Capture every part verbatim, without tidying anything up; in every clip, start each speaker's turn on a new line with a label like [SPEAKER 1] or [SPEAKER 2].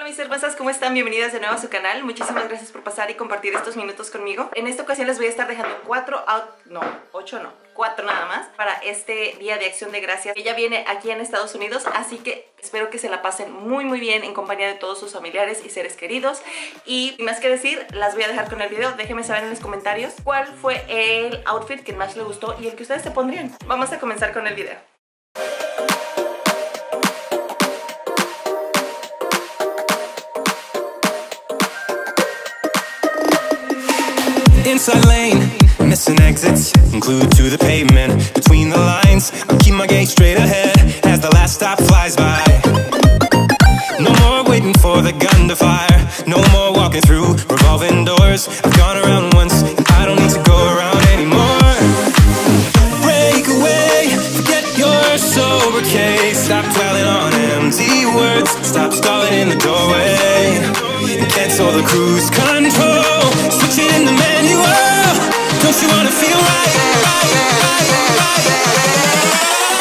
[SPEAKER 1] Hola mis hermosas, ¿cómo están? Bienvenidas de nuevo a su canal. Muchísimas gracias por pasar y compartir estos minutos conmigo. En esta ocasión les voy a estar dejando cuatro out... no, ocho no, cuatro nada más para este Día de Acción de Gracias. Ella viene aquí en Estados Unidos, así que espero que se la pasen muy muy bien en compañía de todos sus familiares y seres queridos. Y sin más que decir, las voy a dejar con el video. Déjenme saber en los comentarios cuál fue el outfit que más les gustó y el que ustedes se pondrían. Vamos a comenzar con el video.
[SPEAKER 2] Inside lane, missing exits, glued to the pavement. Between the lines, I'll keep my gaze straight ahead as the last stop flies by. No more waiting for the gun to fire. No more walking through revolving doors. I've gone around once, I don't need to go around anymore. Break away, forget your sober case. Stop dwelling on empty words. Stop stalling in the doorway and cancel the cruise control. Switch it in the manual. Don't you wanna feel right? right, right, right, right.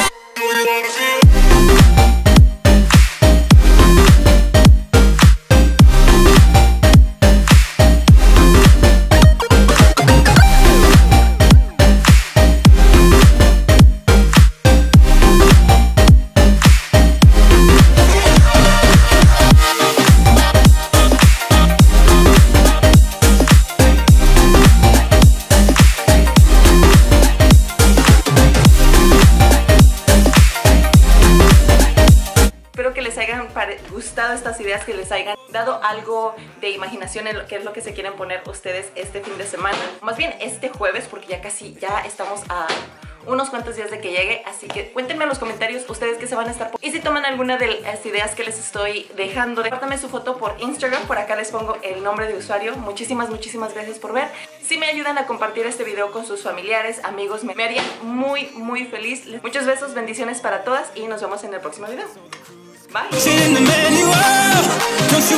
[SPEAKER 1] Gustado estas ideas, que les hayan dado algo de imaginación en lo que es lo que se quieren poner ustedes este fin de semana, más bien este jueves, porque ya casi ya estamos a unos cuantos días de que llegue, así que cuéntenme en los comentarios ustedes qué se van a estar y si toman alguna de las ideas que les estoy dejando. Compártanme su foto por Instagram, por acá les pongo el nombre de usuario. Muchísimas, muchísimas gracias por ver. Si me ayudan a compartir este video con sus familiares, amigos, me haría muy, muy feliz. Muchos besos, bendiciones para todas y nos vemos en el próximo video. Bye.